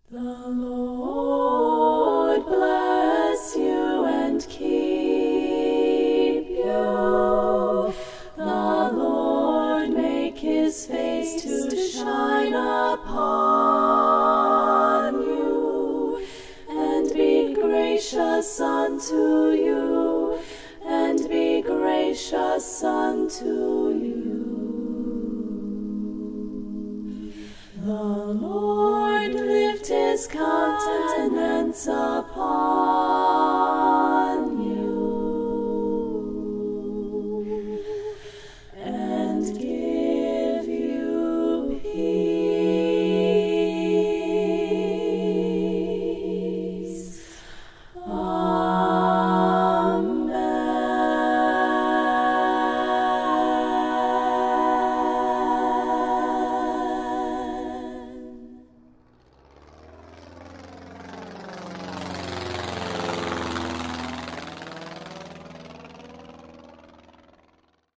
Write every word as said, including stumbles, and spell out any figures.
The Lord bless you and keep you. The Lord make his face to shine upon you, and be gracious unto you, and be gracious unto you. The Lord lift his countenance upon